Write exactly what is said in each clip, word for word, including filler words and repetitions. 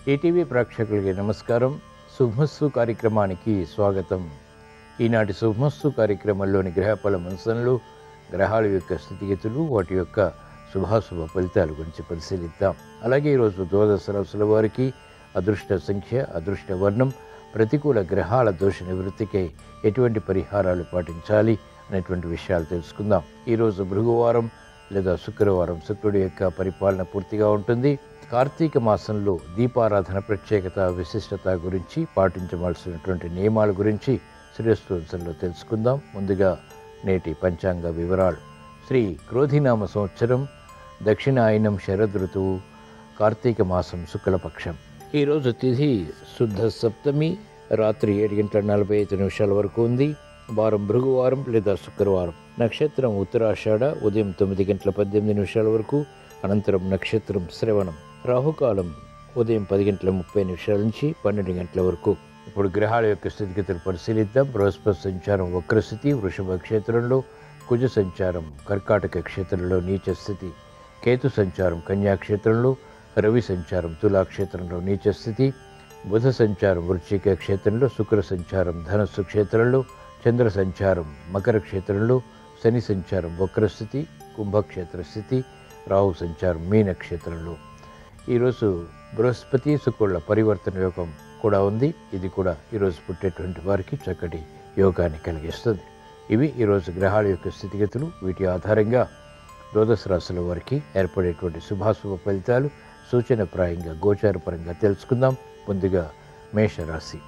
ETV ప్రేక్షకులకి నమస్కారం. శుభమస్తు కార్యక్రమానికి స్వాగతం. ఈనాటి శుభమస్తు కార్యక్రమంలోని గ్రహఫల అంశంలో గ్రహాల యొక్క స్థితిగతులు, వాటి యొక్క శుభాశుభ ఫలితాల గురించి పరిశీలిద్దాం. అలాగే ఈరోజు ద్వాదశ రాశుల వారికి అదృష్ట సంఖ్య, అదృష్ట వర్ణం, ప్రతికూల గ్రహాల దోష నివృత్తికై ఎటువంటి పరిహారాలు పాటించాలి అనేటువంటి విషయాలు తెలుసుకుందాం. ఈరోజు భృగువారం లేదా శుక్రవారం, శుక్రుడి యొక్క పరిపాలన పూర్తిగా ఉంటుంది. కార్తీక మాసంలో దీపారాధన ప్రత్యేకత, విశిష్టత గురించి, పాటించవలసినటువంటి నియమాల గురించి శ్రేయోస్తంలో తెలుసుకుందాం. ముందుగా నేటి పంచాంగ వివరాలు. శ్రీ క్రోధినామ సంవత్సరం, దక్షిణాయనం శరదృతువు, కార్తీక మాసం శుక్లపక్షం. ఈరోజు తిథి శుద్ధ సప్తమి, రాత్రి ఏడు గంటల నలభై ఐదు నిమిషాల వరకు ఉంది. వారం భృగువారం లేదా శుక్రవారం. నక్షత్రం ఉత్తరాషాఢ, ఉదయం తొమ్మిది గంటల పద్దెనిమిది నిమిషాల వరకు. అనంతరం నక్షత్రం శ్రవణం. రాహుకాలం ఉదయం పది గంటల ముప్పై నిమిషాల నుంచి పన్నెండు గంటల వరకు. ఇప్పుడు గ్రహాల యొక్క స్థితిగతులు పరిశీలిద్దాం. బృహస్పతి సంచారం వక్రస్థితి వృషభ క్షేత్రంలో, కుజ సంచారం కర్కాటక క్షేత్రంలో నీచ స్థితి, కేతు సంచారం కన్యా క్షేత్రంలో, రవి సంచారం తులా క్షేత్రంలో నీచ స్థితి, బుధ సంచారం వృశ్చిక క్షేత్రంలో, శుక్ర సంచారం ధనస్సు క్షేత్రంలో, చంద్ర సంచారం మకర క్షేత్రంలో, శని సంచారం వక్రస్థితి కుంభక్షేత్ర స్థితి, రాహు సంచారం మీన క్షేత్రంలో. ఈరోజు బృహస్పతి శుక్రుల పరివర్తన యోగం కూడా ఉంది. ఇది కూడా ఈరోజు పుట్టేటువంటి వారికి చక్కటి యోగాన్ని కలిగిస్తుంది. ఇవి ఈరోజు గ్రహాల యొక్క స్థితిగతులు. వీటి ఆధారంగా ద్వాదశ రాశుల వారికి ఏర్పడేటువంటి శుభాశుభ ఫలితాలు సూచనప్రాయంగా గోచారపరంగా తెలుసుకుందాం. ముందుగా మేషరాశి.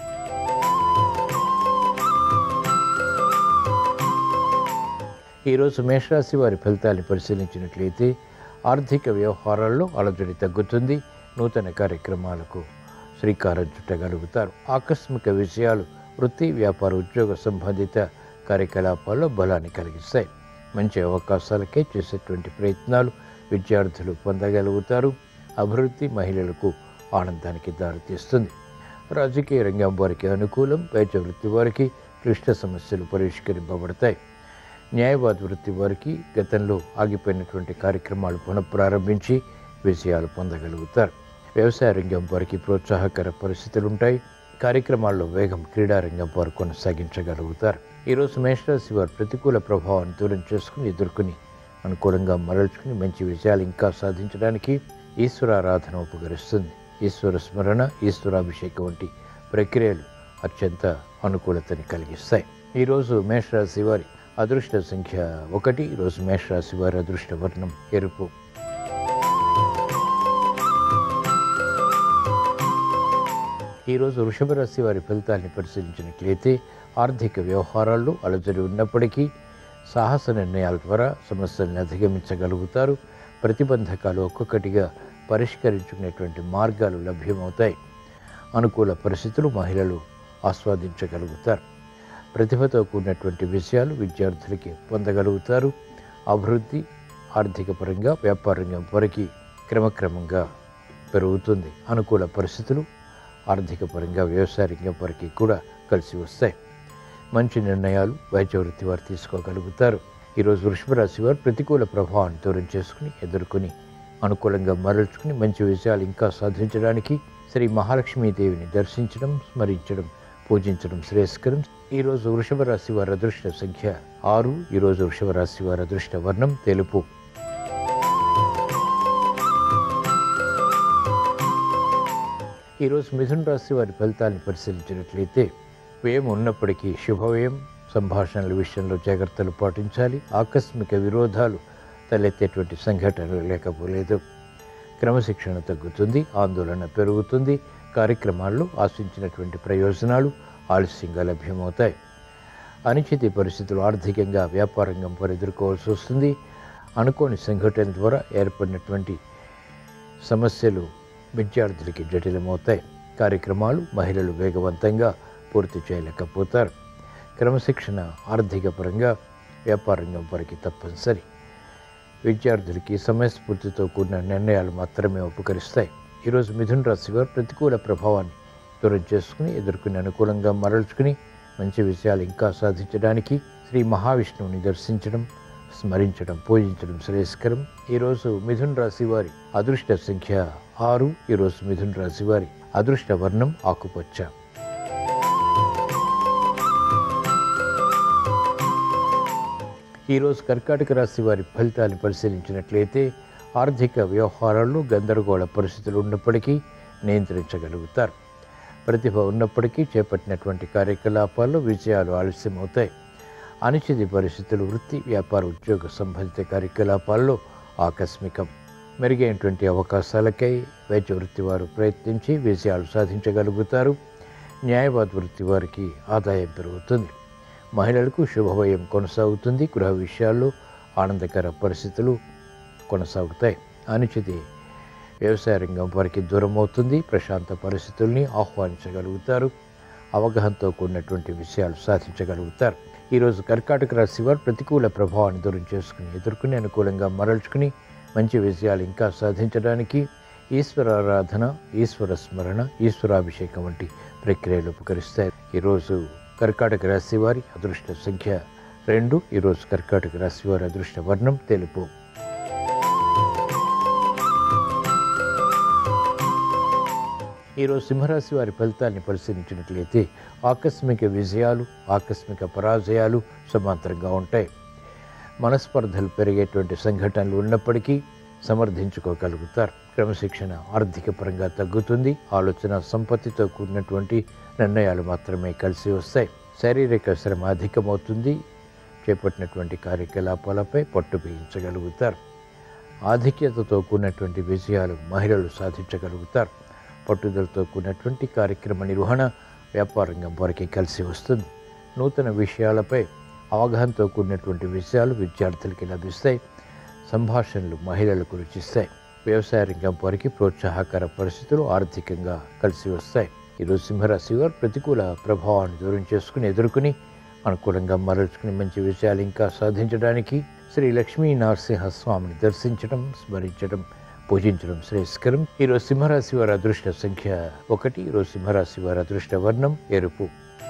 ఈరోజు మేషరాశి వారి ఫలితాన్ని పరిశీలించినట్లయితే ఆర్థిక వ్యవహారాల్లో అలజడి తగ్గుతుంది. నూతన కార్యక్రమాలకు శ్రీకారం చుట్టగలుగుతారు. ఆకస్మిక విషయాలు వృత్తి, వ్యాపార, ఉద్యోగ సంబంధిత కార్యకలాపాల్లో బలాన్ని కలిగిస్తాయి. మంచి అవకాశాలకే చేసేటువంటి ప్రయత్నాలు విద్యార్థులు పొందగలుగుతారు. అభివృద్ధి మహిళలకు ఆనందానికి దారితీస్తుంది. రాజకీయ రంగం వారికి అనుకూలం. వైద్య వృత్తి వారికి క్లిష్ట సమస్యలు పరిష్కరింపబడతాయి. న్యాయవాద వృత్తి వారికి గతంలో ఆగిపోయినటువంటి కార్యక్రమాలు పునఃప్రారంభించి విజయాలు పొందగలుగుతారు. వ్యవసాయ రంగం వారికి ప్రోత్సాహకర పరిస్థితులు ఉంటాయి. కార్యక్రమాల్లో వేగం క్రీడారంగం వారు కొనసాగించగలుగుతారు. ఈరోజు మేషరాశి వారు ప్రతికూల ప్రభావాన్ని దూరం చేసుకుని ఎదుర్కొని అనుకూలంగా మరల్చుకుని మంచి విజయాలు ఇంకా సాధించడానికి ఈశ్వరారాధన ఉపకరిస్తుంది. ఈశ్వర స్మరణ, ఈశ్వరాభిషేకం వంటి ప్రక్రియలు అత్యంత అనుకూలతని కలిగిస్తాయి. ఈరోజు మేషరాశి వారి అదృష్ట సంఖ్య ఒకటి. ఈరోజు మేషరాశి వారి అదృష్ట వర్ణం ఎరుపు. ఈరోజు వృషభ రాశి వారి ఫలితాన్ని పరిశీలించినట్లయితే ఆర్థిక వ్యవహారాల్లో అలజడి ఉన్నప్పటికీ సాహస నిర్ణయాల ద్వారా సమస్యలను అధిగమించగలుగుతారు. ప్రతిబంధకాలు ఒక్కొక్కటిగా పరిష్కరించుకునేటువంటి మార్గాలు లభ్యమవుతాయి. అనుకూల పరిస్థితులు మహిళలు ఆస్వాదించగలుగుతారు. ప్రతిభతో కూడినటువంటి విషయాలు విద్యార్థులకి పొందగలుగుతారు. అభివృద్ధి ఆర్థిక పరంగా, వ్యాపార రంగం వరకు క్రమక్రమంగా పెరుగుతుంది. అనుకూల పరిస్థితులు ఆర్థిక పరంగా, వ్యవసాయ రంగం వరకు కూడా కలిసి వస్తాయి. మంచి నిర్ణయాలు వైద్య వృత్తి వారు తీసుకోగలుగుతారు. ఈరోజు వృషభ రాశి వారు ప్రతికూల ప్రభావాన్ని దూరం చేసుకుని ఎదుర్కొని అనుకూలంగా మరల్చుకుని మంచి విజయాలు ఇంకా సాధించడానికి శ్రీ మహాలక్ష్మీదేవిని దర్శించడం, స్మరించడం, పూజించడం శ్రేయస్కరం. ఈరోజు వృషభ రాశి వారి అదృష్ట సంఖ్య ఆరు. ఈరోజు వృషభ రాశి వారి అదృష్ట వర్ణం తెలుపు. ఈరోజు మిథున రాశి వారి ఫలితాన్ని పరిశీలించినట్లయితే వ్యయం ఉన్నప్పటికీ శుభవ్యయం. సంభాషణల విషయంలో జాగ్రత్తలు పాటించాలి. ఆకస్మిక విరోధాలు తలెత్తేటువంటి సంఘటనలు లేకపోలేదు. క్రమశిక్షణ తగ్గుతుంది. ఆందోళన పెరుగుతుంది. కార్యక్రమాల్లో ఆశించినటువంటి ప్రయోజనాలు ఆలస్యంగా లభ్యమవుతాయి. అనిశ్చిత పరిస్థితులు ఆర్థికంగా, వ్యాపారంగం వారు ఎదుర్కోవాల్సి వస్తుంది. అనుకోని సంఘటన ద్వారా ఏర్పడినటువంటి సమస్యలు విద్యార్థులకి జటిలమవుతాయి. కార్యక్రమాలు మహిళలు వేగవంతంగా పూర్తి చేయలేకపోతారు. క్రమశిక్షణ ఆర్థిక పరంగా, వ్యాపారంగం వారికి తప్పనిసరి. విద్యార్థులకి సమయస్ఫూర్తితో కూడిన నిర్ణయాలు మాత్రమే ఉపకరిస్తాయి. ఈరోజు మిథున రాశి వారు ప్రతికూల ప్రభావాన్ని దూరం చేసుకుని ఎదుర్కొని అనుకూలంగా మరల్చుకుని మంచి విషయాలు ఇంకా సాధించడానికి శ్రీ మహావిష్ణువుని దర్శించడం, స్మరించడం పూజించడం శ్రేయస్కరం. ఈరోజు మిథున రాశి వారి అదృష్ట సంఖ్య ఆరు. ఈరోజు మిథున రాశి వారి అదృష్ట వర్ణం ఆకుపచ్చ. ఈరోజు కర్కాటక రాశి వారి ఫలితాన్ని పరిశీలించినట్లయితే ఆర్థిక వ్యవహారాల్లో గందరగోళ పరిస్థితులు ఉన్నప్పటికీ నియంత్రించగలుగుతారు. ప్రతిభ ఉన్నప్పటికీ చేపట్టినటువంటి కార్యకలాపాల్లో విజయాలు ఆలస్యమవుతాయి. అనిశ్చిత పరిస్థితులు వృత్తి వ్యాపార ఉద్యోగ సంబంధిత కార్యకలాపాల్లో ఆకస్మికం. మెరుగైనటువంటి అవకాశాలకై వైద్య వృత్తి వారు ప్రయత్నించి విజయాలు సాధించగలుగుతారు. న్యాయవాద వృత్తి వారికి ఆదాయం పెరుగుతుంది. మహిళలకు శుభవయం కొనసాగుతుంది. గృహ విషయాల్లో ఆనందకర పరిస్థితులు కొనసాగుతాయి. అనిశ్చిత వ్యవసాయ రంగం వారికి దూరం అవుతుంది. ప్రశాంత పరిస్థితుల్ని ఆహ్వానించగలుగుతారు. అవగాహనతో కూడినటువంటి విషయాలు సాధించగలుగుతారు. ఈరోజు కర్కాటక రాశి వారు ప్రతికూల ప్రభావాన్ని దూరం చేసుకుని ఎదుర్కొని అనుకూలంగా మరల్చుకుని మంచి విజయాలు ఇంకా సాధించడానికి ఈశ్వరారాధన, ఈశ్వర స్మరణ, ఈశ్వరాభిషేకం వంటి ప్రక్రియలు ఉపకరిస్తాయి. ఈరోజు కర్కాటక రాశి వారి అదృష్ట సంఖ్య రెండు. ఈరోజు కర్కాటక రాశి వారి అదృష్ట వర్ణం తెలుపు. ఈరోజు సింహరాశి వారి ఫలితాన్ని పరిశీలించినట్లయితే ఆకస్మిక విజయాలు, ఆకస్మిక పరాజయాలు సమాంతరంగా ఉంటాయి. మనస్పర్ధలు పెరిగేటువంటి సంఘటనలు ఉన్నప్పటికీ సమర్థించుకోగలుగుతారు. క్రమశిక్షణ ఆర్థిక పరంగా తగ్గుతుంది. ఆలోచన సంపత్తితో కూడినటువంటి నిర్ణయాలు మాత్రమే కలిసి వస్తాయి. శారీరక శ్రమ అధికమవుతుంది. చేపట్టినటువంటి కార్యకలాపాలపై పట్టు బిగించగలుగుతారు. ఆధిక్యతతో కూడినటువంటి విజయాలు మహిళలు సాధించగలుగుతారు. పట్టుదలతో కూడినటువంటి కార్యక్రమ నిర్వహణ వ్యాపారంగం వారికి కలిసి వస్తుంది. నూతన విషయాలపై అవగాహనతో కూడినటువంటి విషయాలు విద్యార్థులకి లభిస్తాయి. సంభాషణలు మహిళలకు రుచిస్తాయి. వ్యవసాయ రంగం వారికి ప్రోత్సాహకర పరిస్థితులు ఆర్థికంగా కలిసి వస్తాయి. ఈరోజు సింహరాశి వారు ప్రతికూల ప్రభావాన్ని దూరం చేసుకుని ఎదుర్కొని అనుకూలంగా మరల్చుకుని మంచి విషయాలు ఇంకా సాధించడానికి శ్రీ లక్ష్మీ నరసింహస్వామిని దర్శించడం, స్మరించడం, పూజించడం శ్రేయస్కరం. ఈరోజు సింహరాశి వారి అదృష్ట సంఖ్య ఒకటి. ఈరోజు సింహరాశి వారి అదృష్ట వర్ణం ఎరుపు.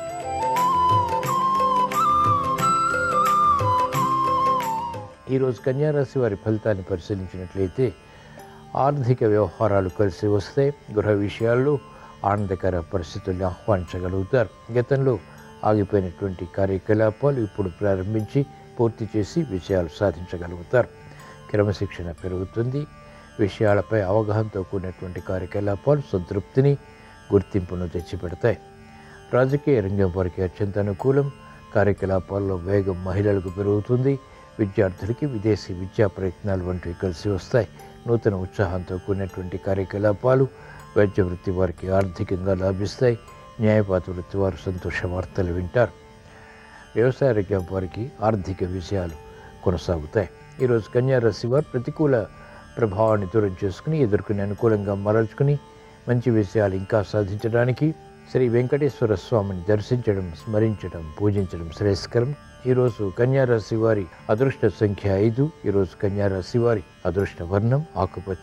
ఈరోజు కన్యారాశి వారి ఫలితాన్ని పరిశీలించినట్లయితే ఆర్థిక వ్యవహారాలు కలిసి వస్తాయి. గృహ విషయాల్లో ఆనందకర పరిస్థితుల్ని ఆహ్వానించగలుగుతారు. గతంలో ఆగిపోయినటువంటి కార్యకలాపాలు ఇప్పుడు ప్రారంభించి పూర్తి చేసి విజయాలు సాధించగలుగుతారు. క్రమశిక్షణ పెరుగుతుంది. విషయాలపై అవగాహనతో కూడినటువంటి కార్యకలాపాలు సంతృప్తిని, గుర్తింపును తెచ్చిపెడతాయి. రాజకీయ రంగం వారికి అత్యంత అనుకూలం. కార్యకలాపాల్లో వేగం మహిళలకు పెరుగుతుంది. విద్యార్థులకి విదేశీ విద్యా ప్రయత్నాలు వంటివి కలిసి వస్తాయి. నూతన ఉత్సాహంతో కూడినటువంటి కార్యకలాపాలు వైద్య వృత్తి వారికి ఆర్థికంగా లాభిస్తాయి. న్యాయవాద వృత్తి వారు సంతోష వార్తలు వింటారు. వ్యవసాయ రంగం వారికి ఆర్థిక విజయాలు కొనసాగుతాయి. ఈరోజు కన్యారాశి వారు ప్రతికూల ప్రభావాన్ని దూరం చేసుకుని ఎదుర్కొని అనుకూలంగా మరల్చుకుని మంచి విషయాలు ఇంకా సాధించడానికి శ్రీ వెంకటేశ్వర స్వామిని దర్శించడం, స్మరించడం, పూజించడం శ్రేయస్కరం. ఈరోజు కన్యారాశి వారి అదృష్ట సంఖ్య ఐదు. ఈరోజు కన్యారాశి వారి అదృష్ట వర్ణం ఆకుపచ్చ.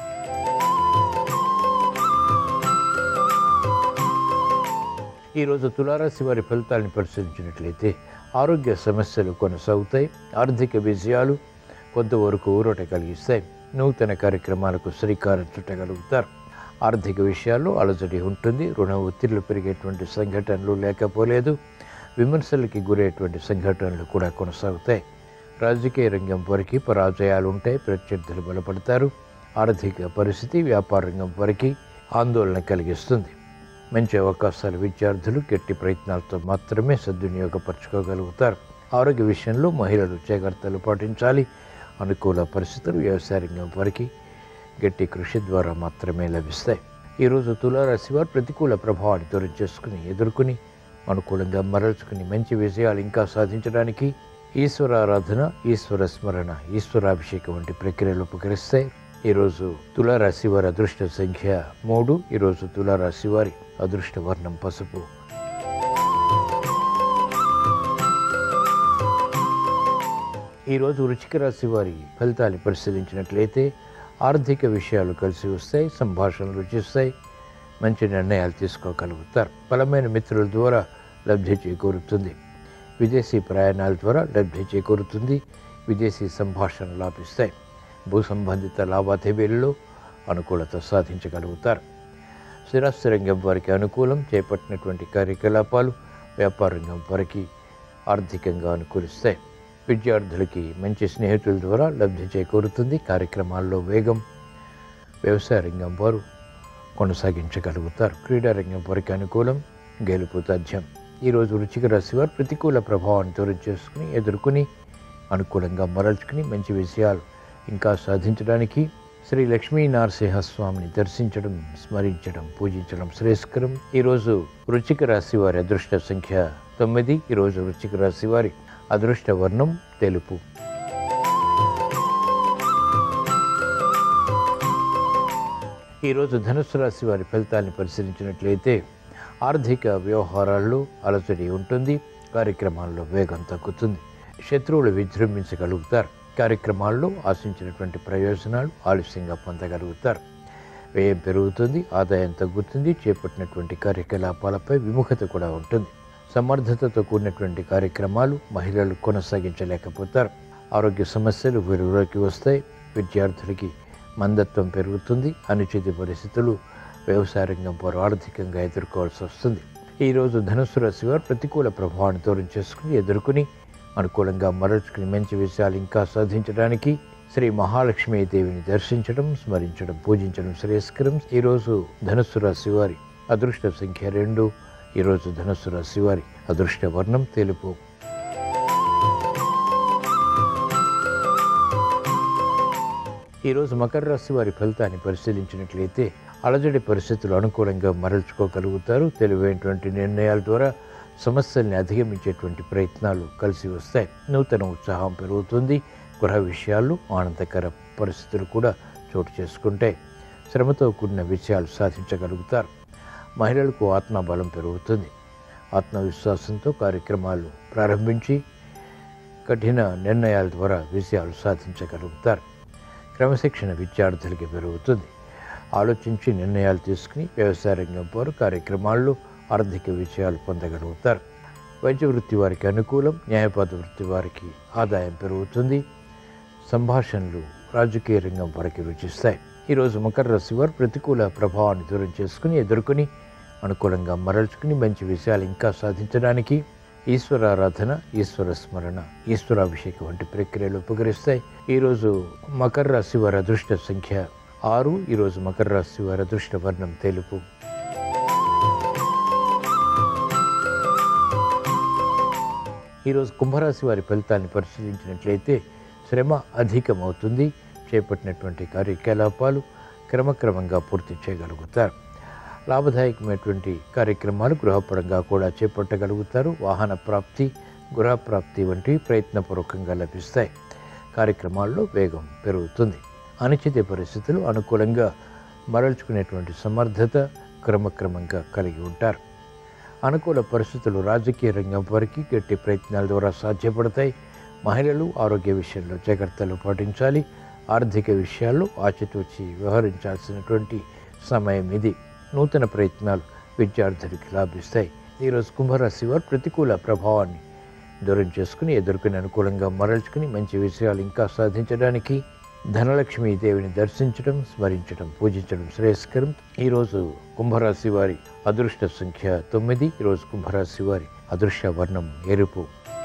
ఈరోజు తులారాశి వారి ఫలితాలను పరిశీలించినట్లయితే ఆరోగ్య సమస్యలు కొనసాగుతాయి. ఆర్థిక విజయాలు కొంతవరకు ఊరట కలిగిస్తాయి. నూతన కార్యక్రమాలకు శ్రీకారం చుట్టగలుగుతారు. ఆర్థిక విషయాల్లో అలజడి ఉంటుంది. రుణ ఒత్తిళ్లు పెరిగేటువంటి సంఘటనలు లేకపోలేదు. విమర్శలకి గురయ్యేటువంటి సంఘటనలు కూడా కొనసాగుతాయి. రాజకీయ రంగం వారికి పరాజయాలు ఉంటాయి. ప్రత్యర్థులు బలపడతారు. ఆర్థిక పరిస్థితి వ్యాపార రంగం వారికి ఆందోళన కలిగిస్తుంది. మంచి అవకాశాలు విద్యార్థులు గట్టి ప్రయత్నాలతో మాత్రమే సద్వినియోగపరచుకోగలుగుతారు. ఆరోగ్య విషయంలో మహిళలు జాగ్రత్తలు పాటించాలి. అనుకూల పరిస్థితులు వ్యవసాయ రంగం వారికి గట్టి కృషి ద్వారా మాత్రమే లభిస్తాయి. ఈరోజు తులారాశి వారు ప్రతికూల ప్రభావాన్ని దూరం చేసుకుని ఎదుర్కొని అనుకూలంగా మరల్చుకుని మంచి విజయాలు ఇంకా సాధించడానికి ఈశ్వరారాధన, ఈశ్వర స్మరణ, ఈశ్వరాభిషేకం వంటి ప్రక్రియలు ఉపకరిస్తాయి. ఈరోజు తులారాశి వారి అదృష్ట సంఖ్య మూడు. ఈరోజు తులారాశి వారి అదృష్ట వర్ణం పసుపు. ఈరోజు వృశ్చిక రాశి వారి ఫలితాన్ని పరిశీలించినట్లయితే ఆర్థిక విషయాలు కలిసి వస్తాయి. సంభాషణలు రుచిస్తాయి. మంచి నిర్ణయాలు తీసుకోగలుగుతారు. బలమైన మిత్రుల ద్వారా లబ్ధి చేకూరుతుంది. విదేశీ ప్రయాణాల ద్వారా లబ్ధి చేకూరుతుంది. విదేశీ సంభాషణలు లాభిస్తాయి. భూ సంబంధిత లావాదేవీలలో అనుకూలత సాధించగలుగుతారు. స్థిరాస్తి రంగం వారికి అనుకూలం. చేపట్టినటువంటి కార్యకలాపాలు వ్యాపార రంగం వారికి ఆర్థికంగా అనుకూలిస్తాయి. విద్యార్థులకి మంచి స్నేహితుల ద్వారా లబ్ధి చేకూరుతుంది. కార్యక్రమాల్లో వేగం. వ్యవసాయ రంగం వారు కొనసాగించగలుగుతారు. క్రీడారంగం వారికి అనుకూలం. గెలుపు తథ్యం. ఈరోజు వృశ్చిక రాశి వారు ప్రతికూల ప్రభావాన్ని దూరం చేసుకుని ఎదుర్కొని అనుకూలంగా మరల్చుకుని మంచి విషయాలు ఇంకా సాధించడానికి శ్రీ లక్ష్మీ నరసింహస్వామిని దర్శించడం, స్మరించడం, పూజించడం శ్రేయస్కరం. ఈరోజు వృశ్చిక రాశి వారి అదృష్ట సంఖ్య తొమ్మిది. ఈరోజు వృశ్చిక రాశి వారి అదృష్ట వర్ణం తెలుపు. ఈరోజు ధనుస్సు రాశి వారి ఫలితాన్ని పరిశీలించినట్లయితే ఆర్థిక వ్యవహారాల్లో అలజడి ఉంటుంది. కార్యక్రమాల్లో వేగం తగ్గుతుంది. శత్రువులు విజృంభించగలుగుతారు. కార్యక్రమాల్లో ఆశించినటువంటి ప్రయోజనాలు ఆలస్యంగా పొందగలుగుతారు. వ్యయం పెరుగుతుంది. ఆదాయం తగ్గుతుంది. చేపట్టినటువంటి కార్యకలాపాలపై విముఖత కూడా ఉంటుంది. సమర్థతతో కూడినటువంటి కార్యక్రమాలు మహిళలు కొనసాగించలేకపోతారు. ఆరోగ్య సమస్యలు వెలుగులోకి వస్తాయి. విద్యార్థులకి మందత్వం పెరుగుతుంది. అనుచిత పరిస్థితులు వ్యవసాయ రంగం వారు ఆర్థికంగా ఎదుర్కోవాల్సి వస్తుంది. ఈరోజు ధనుస్సు రాశి వారు ప్రతికూల ప్రభావాన్ని దూరం చేసుకుని ఎదుర్కొని అనుకూలంగా మరల్చుకుని మంచి విషయాలు ఇంకా సాధించడానికి శ్రీ మహాలక్ష్మీ దేవిని దర్శించడం, స్మరించడం, పూజించడం శ్రేయస్కరం. ఈరోజు ధనుస్సు రాశి వారి అదృష్ట సంఖ్య రెండు. ఈరోజు ధనుస్సు రాశి వారి అదృష్ట వర్ణం తెలుపు. ఈరోజు మకర రాశి వారి ఫలితాన్ని పరిశీలించినట్లయితే అలజడి పరిస్థితులు అనుకూలంగా మరల్చుకోగలుగుతారు. తెలివైనటువంటి నిర్ణయాల ద్వారా సమస్యల్ని అధిగమించేటువంటి ప్రయత్నాలు కలిసి వస్తాయి. నూతన ఉత్సాహం పెరుగుతుంది. గృహ విషయాల్లో ఆనందకర పరిస్థితులు కూడా చోటు చేసుకుంటాయి. శ్రమతో కూడిన విషయాలు సాధించగలుగుతారు. మహిళలకు ఆత్మబలం పెరుగుతుంది. ఆత్మవిశ్వాసంతో కార్యక్రమాలు ప్రారంభించి కఠిన నిర్ణయాల ద్వారా విజయాలు సాధించగలుగుతారు. క్రమశిక్షణ విద్యార్థులకి పెరుగుతుంది. ఆలోచించి నిర్ణయాలు తీసుకుని వ్యవసాయ రంగం వారు కార్యక్రమాల్లో ఆర్థిక విజయాలు పొందగలుగుతారు. వైద్య వృత్తి వారికి అనుకూలం. న్యాయపాద వృత్తి వారికి ఆదాయం పెరుగుతుంది. సంభాషణలు రాజకీయ రంగం వారికి రుచిస్తాయి. ఈరోజు మకర రాశి వారు ప్రతికూల ప్రభావాన్ని దూరం చేసుకుని ఎదుర్కొని అనుకూలంగా మరల్చుకుని మంచి విషయాలు ఇంకా సాధించడానికి ఈశ్వరారాధన, ఈశ్వర స్మరణ, ఈశ్వరాభిషేకం వంటి ప్రక్రియలు ఉపకరిస్తాయి. ఈరోజు మకర రాశి వారి అదృష్ట సంఖ్య ఆరు. ఈరోజు మకర రాశి వారి అదృష్ట వర్ణం తెలుపు. ఈరోజు కుంభరాశి వారి ఫలితాన్ని పరిశీలించినట్లయితే శ్రమ అధికమవుతుంది. చేపట్టినటువంటి కార్యకలాపాలు క్రమక్రమంగా పూర్తి చేయగలుగుతారు. లాభదాయకమైనటువంటి కార్యక్రమాలు గృహపరంగా కూడా చేపట్టగలుగుతారు. వాహన ప్రాప్తి, గృహ ప్రాప్తి వంటివి ప్రయత్నపూర్వకంగా లభిస్తాయి. కార్యక్రమాల్లో వేగం పెరుగుతుంది. అనిశ్చిత పరిస్థితులు అనుకూలంగా మరల్చుకునేటువంటి సమర్థత క్రమక్రమంగా కలిగి ఉంటారు. అనుకూల పరిస్థితులు రాజకీయ రంగం వారికి గట్టి ప్రయత్నాల ద్వారా సాధ్యపడతాయి. మహిళలు ఆరోగ్య విషయంలో జాగ్రత్తలు పాటించాలి. ఆర్థిక విషయాల్లో ఆచితూచి వ్యవహరించాల్సినటువంటి సమయం ఇది. నూతన ప్రయత్నాలు విద్యార్థులకి లాభిస్తాయి. ఈరోజు కుంభరాశి వారు ప్రతికూల ప్రభావాన్ని దూరం చేసుకుని ఎదుర్కొని అనుకూలంగా మరల్చుకుని మంచి విషయాలు ఇంకా సాధించడానికి ధనలక్ష్మీ దేవిని దర్శించడం, స్మరించడం, పూజించడం శ్రేయస్కరం. ఈరోజు కుంభరాశి వారి అదృష్ట సంఖ్య తొమ్మిది. ఈరోజు కుంభరాశి వారి అదృష్ట వర్ణం ఎరుపు.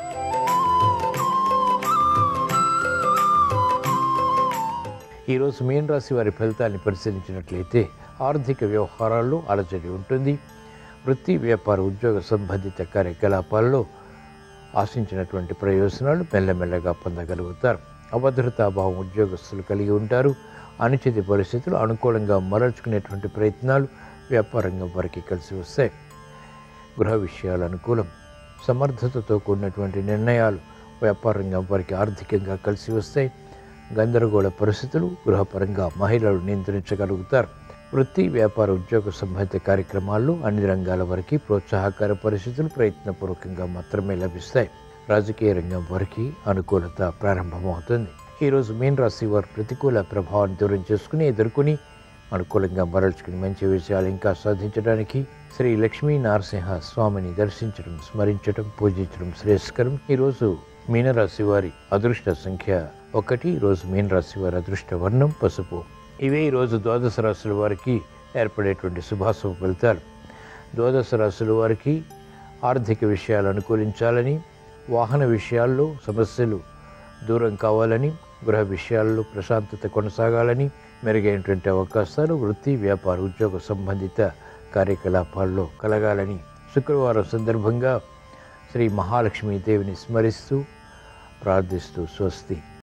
ఈరోజు మీన రాశి వారి ఫలితాన్ని పరిశీలించినట్లయితే ఆర్థిక వ్యవహారాల్లో అలజడి ఉంటుంది. వృత్తి, వ్యాపార, ఉద్యోగ సంబంధిత కార్యకలాపాల్లో ఆశించినటువంటి ప్రయోజనాలు మెల్లమెల్లగా పొందగలుగుతారు. అభద్రతాభావం ఉద్యోగస్తులు కలిగి ఉంటారు. అనిశ్చిత పరిస్థితులు అనుకూలంగా మరల్చుకునేటువంటి ప్రయత్నాలు వ్యాపారంగం వారికి కలిసి వస్తాయి. గృహ విషయాలు అనుకూలం. సమర్థతతో కూడినటువంటి నిర్ణయాలు వ్యాపారంగం వారికి ఆర్థికంగా కలిసి వస్తాయి. గందరగోళ పరిస్థితులు గృహపరంగా మహిళలు నియంత్రించగలుగుతారు. వృత్తి, వ్యాపార, ఉద్యోగ సంబంధిత కార్యక్రమాల్లో అన్ని రంగాల వరకు ప్రోత్సాహకర పరిస్థితులు ప్రయత్నపూర్వకంగా మాత్రమే లభిస్తాయి. రాజకీయ రంగం వారికి అనుకూలత ప్రారంభమవుతుంది. ఈరోజు మీన రాశి వారు ప్రతికూల ప్రభావాన్ని దూరం చేసుకుని ఎదుర్కొని అనుకూలంగా మరల్చుకుని మంచి విషయాలు ఇంకా సాధించడానికి శ్రీ లక్ష్మీ నరసింహ స్వామిని దర్శించడం, స్మరించడం, పూజించడం శ్రేయస్కరం. ఈరోజు మీనరాశి వారి అదృష్ట సంఖ్య ఒకటి. ఈరోజు మీనరాశి వారి అదృష్ట వర్ణం పసుపు. ఇవే ఈరోజు ద్వాదశ రాశుల వారికి ఏర్పడేటువంటి శుభాశుభ ఫలితాలు. ద్వాదశ రాశుల వారికి ఆర్థిక విషయాలు అనుకూలించాలని, వాహన విషయాల్లో సమస్యలు దూరం కావాలని, గృహ విషయాల్లో ప్రశాంతత కొనసాగాలని, మెరుగైనటువంటి అవకాశాలు వృత్తి, వ్యాపార, ఉద్యోగ సంబంధిత కార్యకలాపాల్లో కలగాలని శుక్రవారం సందర్భంగా శ్రీ మహాలక్ష్మీదేవిని స్మరిస్తూ ప్రార్థిస్తూ స్వస్తి.